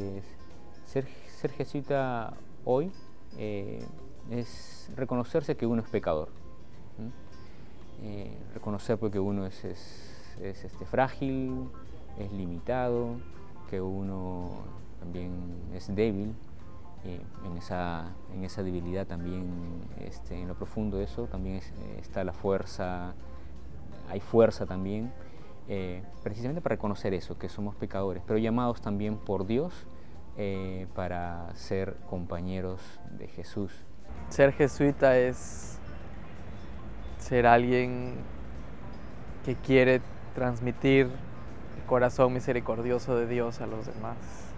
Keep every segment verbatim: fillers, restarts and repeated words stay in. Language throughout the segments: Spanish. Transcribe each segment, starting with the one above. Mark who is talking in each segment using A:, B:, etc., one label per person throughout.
A: Ser, ser jesuita hoy eh, es reconocerse que uno es pecador, eh, reconocer porque uno es, es, es este, frágil, es limitado, que uno también es débil. Eh, en, esa, en esa debilidad también, este, en lo profundo de eso, también es, eh, está la fuerza, hay fuerza también, eh, precisamente para reconocer eso, que somos pecadores, pero llamados también por Dios eh, para ser compañeros de Jesús.
B: Ser jesuita es ser alguien que quiere transmitir el corazón misericordioso de Dios a los demás.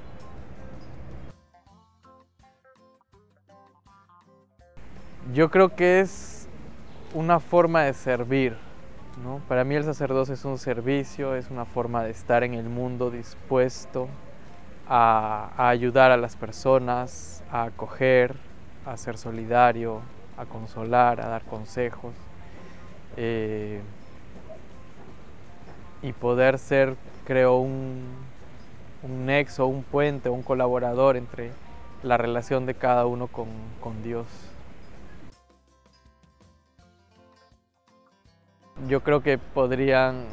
B: Yo creo que es una forma de servir, ¿no? Para mí el sacerdocio es un servicio, es una forma de estar en el mundo dispuesto a, a ayudar a las personas, a acoger, a ser solidario, a consolar, a dar consejos. Eh, y poder ser, creo, un, un nexo, un puente, un colaborador entre la relación de cada uno con, con Dios. Yo creo que podrían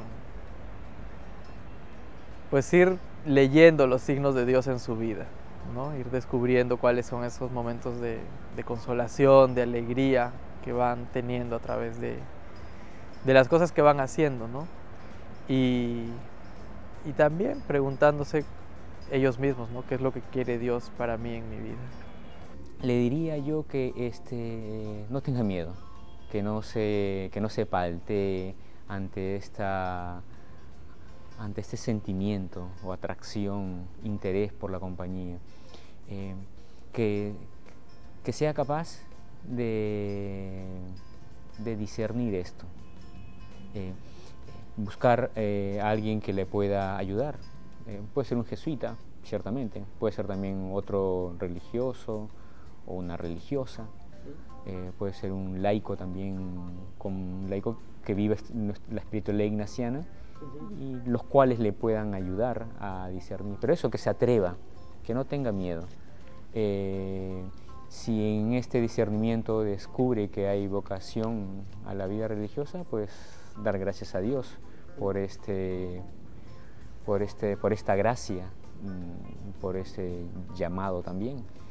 B: pues ir leyendo los signos de Dios en su vida, ¿no? Ir descubriendo cuáles son esos momentos de, de consolación, de alegría que van teniendo a través de, de las cosas que van haciendo, ¿no? Y, y también preguntándose ellos mismos, ¿no? ¿Qué es lo que quiere Dios para mí en mi vida?
A: Le diría yo que este, no tenga miedo, que no se, que no se paltee ante esta ante este sentimiento o atracción, interés por la compañía, eh, que, que sea capaz de, de discernir esto, eh, buscar eh, a alguien que le pueda ayudar. Eh, puede ser un jesuita, ciertamente, puede ser también otro religioso o una religiosa, eh, puede ser un laico también, con un laico que vive la espiritualidad ignaciana, y los cuales le puedan ayudar a discernir, pero eso, que se atreva, que no tenga miedo. Eh, si en este discernimiento descubre que hay vocación a la vida religiosa, pues dar gracias a Dios por, este, por, este, por esta gracia, por este llamado también.